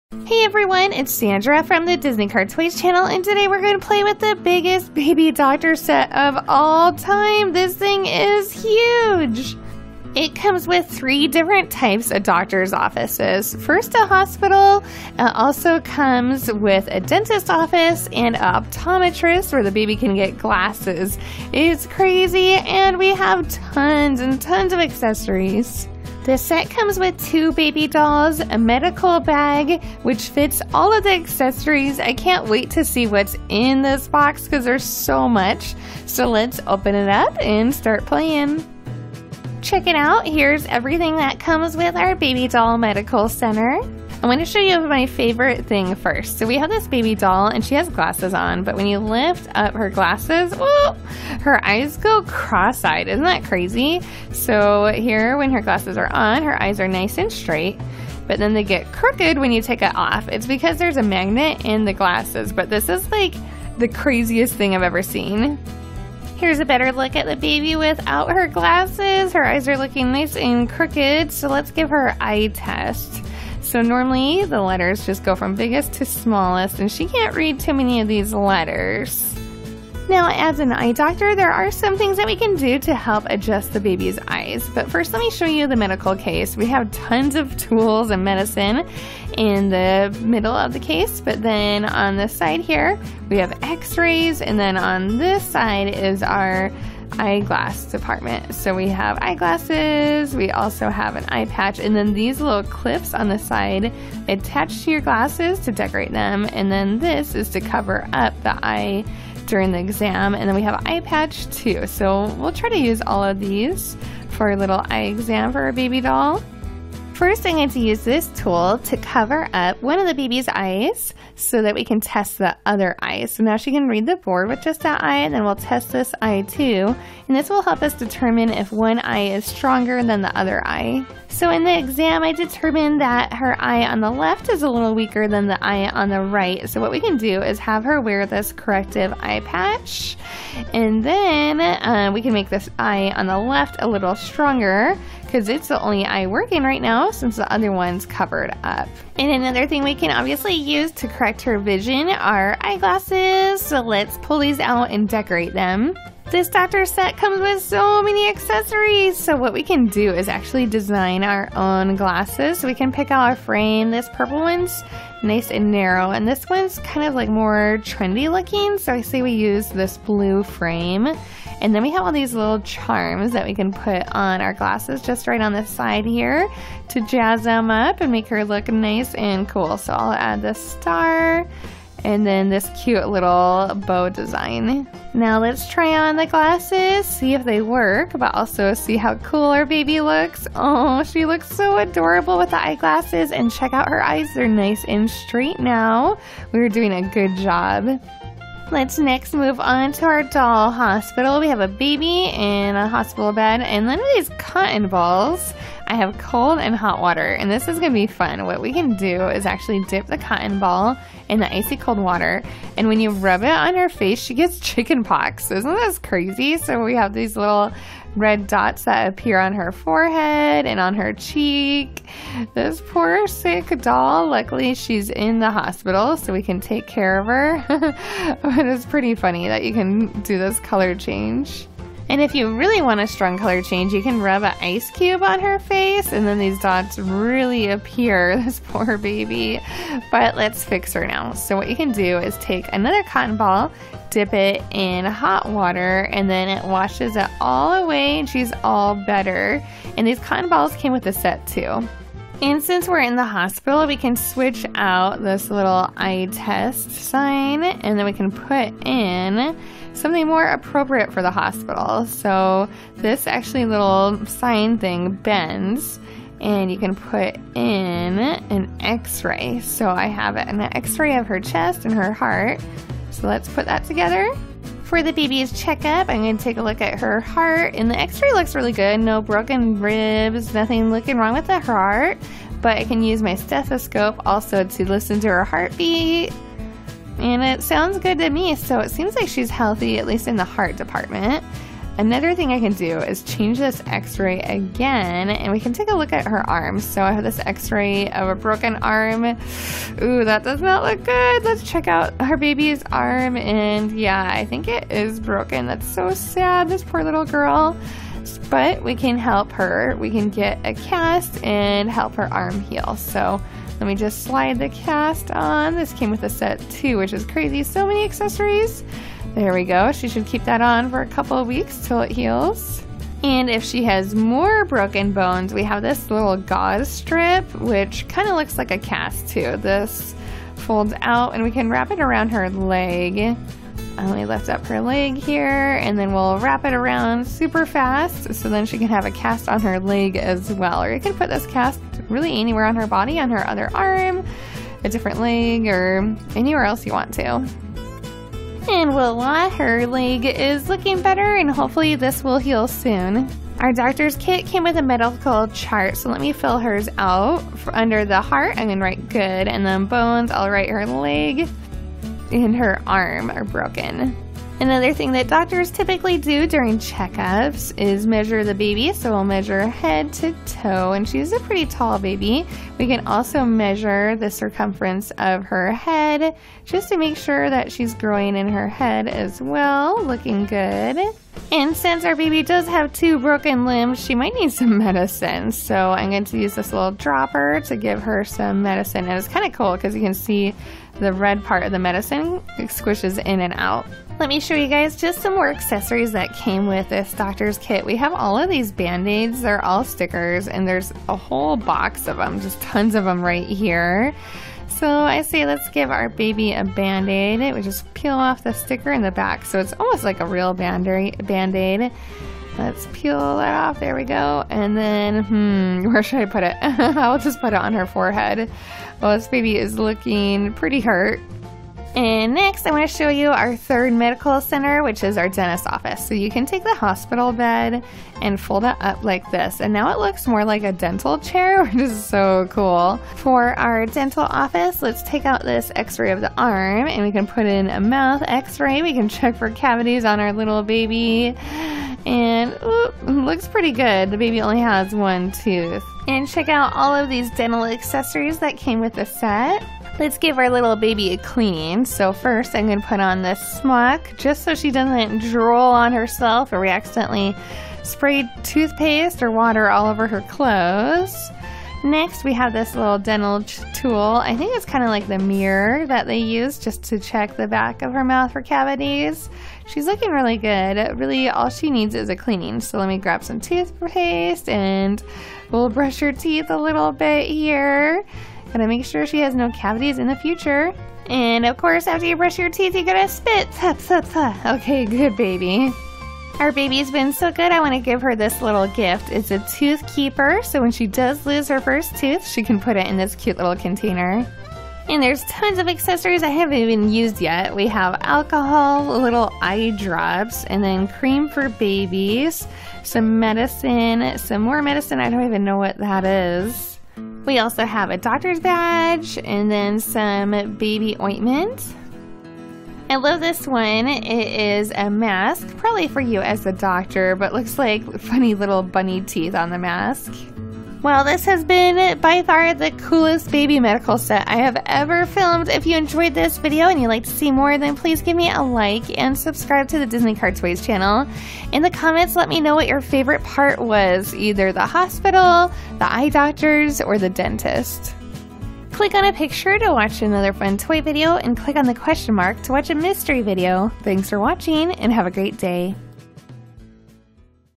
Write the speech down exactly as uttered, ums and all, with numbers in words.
Hey everyone, it's Sandra from the Disney Car Toys channel, and today we're going to play with the biggest baby doctor set of all time. This thing is huge! It comes with three different types of doctor's offices. First, a hospital. It also comes with a dentist office and an optometrist where the baby can get glasses. It's crazy, and we have tons and tons of accessories. The set comes with two baby dolls, a medical bag, which fits all of the accessories. I can't wait to see what's in this box because there's so much. So let's open it up and start playing. Check it out. Here's everything that comes with our baby doll medical center. I'm going to show you my favorite thing first. So we have this baby doll and she has glasses on, but when you lift up her glasses, whoa, her eyes go cross-eyed. Isn't that crazy? So here, when her glasses are on, her eyes are nice and straight, but then they get crooked when you take it off. It's because there's a magnet in the glasses, but this is like the craziest thing I've ever seen. Here's a better look at the baby without her glasses. Her eyes are looking nice and crooked, so let's give her an eye test. So normally the letters just go from biggest to smallest, and she can't read too many of these letters. Now, as an eye doctor, there are some things that we can do to help adjust the baby's eyes. But first, let me show you the medical case. We have tons of tools and medicine in the middle of the case, but then on the side here, we have x-rays, and then on this side is our eyeglass department. So we have eyeglasses, we also have an eye patch, and then these little clips on the side attach to your glasses to decorate them, and then this is to cover up the eye during the exam, and then we have an eye patch too. So we'll try to use all of these for a little eye exam for our baby doll. First, I'm going to use this tool to cover up one of the baby's eyes so that we can test the other eye. So now she can read the board with just that eye, and then we'll test this eye too. And this will help us determine if one eye is stronger than the other eye. So in the exam, I determined that her eye on the left is a little weaker than the eye on the right. So what we can do is have her wear this corrective eye patch, and then uh, we can make this eye on the left a little stronger, because it's the only eye working right now since the other one's covered up. And another thing we can obviously use to correct her vision are eyeglasses. So let's pull these out and decorate them. This doctor set comes with so many accessories. So what we can do is actually design our own glasses. So we can pick out our frame. This purple one's nice and narrow, and this one's kind of like more trendy looking. So I say we use this blue frame. And then we have all these little charms that we can put on our glasses just right on the side here to jazz them up and make her look nice and cool. So I'll add the star and then this cute little bow design. Now let's try on the glasses, see if they work, but also see how cool our baby looks. Oh, she looks so adorable with the eyeglasses, and check out her eyes. They're nice and straight now. We're doing a good job. Let's next move on to our doll hospital. We have a baby in a hospital bed, and then these cotton balls. I have cold and hot water, and this is going to be fun. What we can do is actually dip the cotton ball in the icy cold water, and when you rub it on her face, she gets chicken pox. Isn't this crazy? So we have these little red dots that appear on her forehead and on her cheek. This poor sick doll, luckily she's in the hospital so we can take care of her. But it's pretty funny that you can do this color change. And if you really want a strong color change, you can rub an ice cube on her face, and then these dots really appear. This poor baby. But let's fix her now. So what you can do is take another cotton ball, dip it in hot water, and then it washes it all away, and she's all better. And these cotton balls came with a set too. And since we're in the hospital, we can switch out this little eye test sign, and then we can put in something more appropriate for the hospital. So this actually little sign thing bends, and you can put in an x-ray. So I have an x-ray of her chest and her heart. So let's put that together. For the baby's checkup, I'm going to take a look at her heart, and the x-ray looks really good. No broken ribs, nothing looking wrong with the heart, but I can use my stethoscope also to listen to her heartbeat. And it sounds good to me, so it seems like she's healthy, at least in the heart department. Another thing I can do is change this x-ray again, and we can take a look at her arm. So I have this x-ray of a broken arm. Ooh, that does not look good. Let's check out her baby's arm, and yeah, I think it is broken. That's so sad, this poor little girl. But we can help her. We can get a cast and help her arm heal. So let me just slide the cast on. This came with a set too, which is crazy. So many accessories. There we go. She should keep that on for a couple of weeks till it heals. And if she has more broken bones, we have this little gauze strip, which kind of looks like a cast too. This folds out and we can wrap it around her leg. Let me lift up her leg here, and then we'll wrap it around super fast so then she can have a cast on her leg as well. Or you can put this cast really anywhere on her body, on her other arm, a different leg, or anywhere else you want to. And voila, her leg is looking better, and hopefully this will heal soon. Our doctor's kit came with a medical chart, so let me fill hers out. For under the heart, I'm going to write good, and then bones, I'll write her leg and her arm are broken. Another thing that doctors typically do during checkups is measure the baby, so we'll measure head to toe, and she's a pretty tall baby. We can also measure the circumference of her head just to make sure that she's growing in her head as well, looking good. And since our baby does have two broken limbs, she might need some medicine, so I'm going to use this little dropper to give her some medicine. And it's kind of cool because you can see the red part of the medicine squishes in and out. Let me show you guys just some more accessories that came with this doctor's kit. We have all of these band-aids. They're all stickers, and there's a whole box of them, just tons of them right here. So I say let's give our baby a band-aid. We just peel off the sticker in the back, so it's almost like a real band-aid. Let's peel that off. There we go. And then, hmm, where should I put it? I'll just put it on her forehead. Well, this baby is looking pretty hurt. And next, I want to show you our third medical center, which is our dentist office. So you can take the hospital bed and fold it up like this. And now it looks more like a dental chair, which is so cool. For our dental office, let's take out this x-ray of the arm, and we can put in a mouth x-ray. We can check for cavities on our little baby. And ooh, looks pretty good. The baby only has one tooth. And check out all of these dental accessories that came with the set. Let's give our little baby a cleaning. So first I'm going to put on this smock just so she doesn't drool on herself or we accidentally spray toothpaste or water all over her clothes. Next we have this little dental tool. I think it's kind of like the mirror that they use just to check the back of her mouth for cavities. She's looking really good. Really all she needs is a cleaning. So let me grab some toothpaste and we'll brush her teeth a little bit here. Gotta make sure she has no cavities in the future. And of course, after you brush your teeth, you gotta spit. Puh, puh, puh. Okay, good baby. Our baby's been so good, I want to give her this little gift. It's a tooth keeper, so when she does lose her first tooth, she can put it in this cute little container. And there's tons of accessories I haven't even used yet. We have alcohol, little eye drops, and then cream for babies, some medicine, some more medicine. I don't even know what that is. We also have a doctor's badge and then some baby ointment. I love this one. It is a mask, probably for you as a doctor, but looks like funny little bunny teeth on the mask. Well, this has been by far the coolest baby medical set I have ever filmed. If you enjoyed this video and you'd like to see more, then please give me a like and subscribe to the Disney Car Toys channel. In the comments, let me know what your favorite part was, either the hospital, the eye doctors, or the dentist. Click on a picture to watch another fun toy video, and click on the question mark to watch a mystery video. Thanks for watching, and have a great day.